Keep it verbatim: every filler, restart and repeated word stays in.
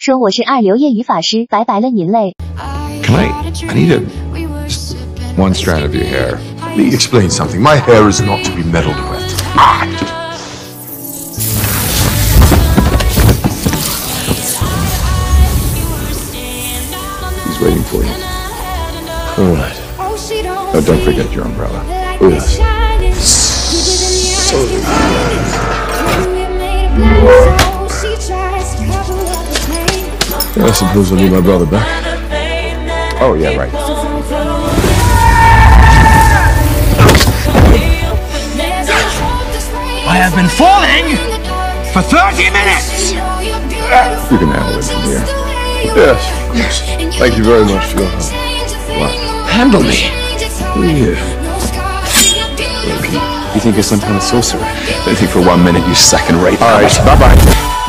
说我是二流业余法师，白白了您嘞。 Can I? I need a just one strand of your hair. Let me explain something. My hair is not to be meddled with. Ah! He's waiting for you. All right. Oh, don't forget your umbrella. Oh, yes. So. I suppose I'll need my brother back. Oh, yeah, right. I have been falling for thirty minutes! You can handle it from here. Yes, of course. Thank you very much for your help. What? Handle me! Yeah. You think you're some kind of sorcerer? I think for one minute you second rate. All right, bye-bye.